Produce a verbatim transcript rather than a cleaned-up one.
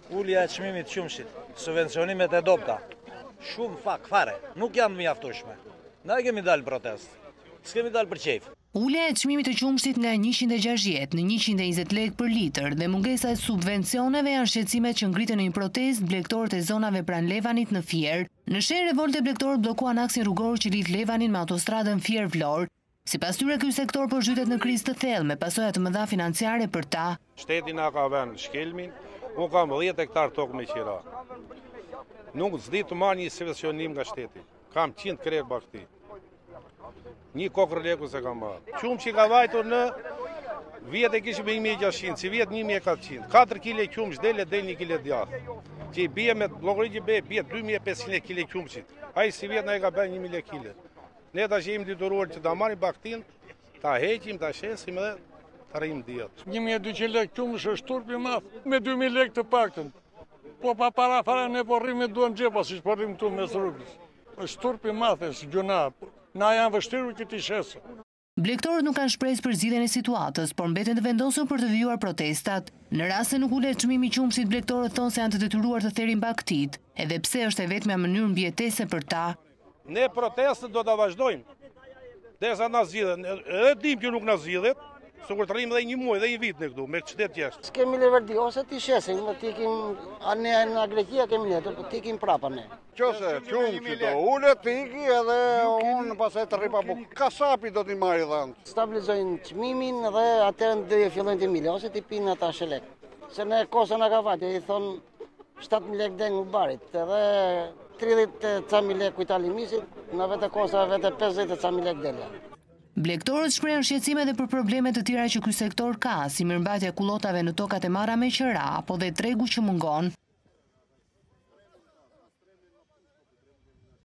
Ulja e çmimit të qumshit, subvencionimet e dopta, shumë fak, fare, nuk janë mjaftueshme. Na kemi dalë protest, s'kemi dalë për qejf. Ulja e çmimit të qumshit nga njëqind e gjashtëdhjetë në njëqind e njëzet lekë për litër dhe mungesa e subvencioneve janë shqetësimet që ngritën në një protestë blegtorët e zonave pranë Levanit në Fier. Në shenjë revolte blegtorët bllokuan aksin rrugor që lidh Levanin me autostradën Fier-Vlorë. Sipas tyre ky sektor po zhytet në krizë të thellë me pasoja të mëdha financiare për ta. Shteti na ka vënë shkelmin, unë kam dhjetë hektar tokë me qira. Nuk s'di të marrë një subvencionim nga shteti. Kam qind krerë bakti. Një kokër leku se kam marrë. Qumë që ka vajtur në vjetë e kishë me një mijë e gjashtëqind, si vjetë një mijë e katëqind. katër kile qumë shdele, del një kile djathë. Që i bje me blogëri që bje, bje dy mijë e pesëqind kile qumësit. A i si vjetë na e ka bërë një mijë kile. Ne ta që jemi dituruar që ta marrim baktin, ta heqim, ta shesim dhe ta rrim djetë. një mijë e dyqind lekë qumësh është turpi madh, me dy mijë lekë të paktën. Po pa para fara ne po rrim me duan xhepa, siç po rrim këtu mes rrugës. Është turpi madh, është gjuna. Na janë vështirë që t'i shesë. Blegtorët nuk kanë shpresë për zgjidhjen e situatës, por mbeten të vendosur për të vijuar protestat. Në rast se nuk ulet çmimi i qumshit, blegtorët thonë se janë të detyruar të therrin baktit, edhe pse është e vetmja mënyrë mbijetese për ta. Ne protestën do ta vazhdojmë. Derisa na zgjidhen, edhe dim që nuk na zgjidhet, se kur të rrim edhe një muaj dhe një vit në këtu, me qytet jashtë. S'kemi leverdi, ose t'i shesim, t'ikim, ne në Greqia kemi ne, t'ikim prapa ne. Qose, qumë që do ullet, t'iki edhe unë pasaj të rripa, po kasapi do t'i marri dhanë. Stabilizojnë qmimin dhe atërën dhe fillojnë t'i mile, ose t'i pinë ata shelek. Se ne kosa nga ka vajtë, i thonë shtatë mijë lekë dengë në barit, edhe tridhjetë mijë lekë kujtali misit, në vete kosa vete pesëdhjetë mijë lekë delja. Blegtorët shprehen shqetësime edhe për probleme të tjera që ky sektor ka, si mirëmbajtja e kullotave në tokat e marra me qira, apo dhe tregu që mungon.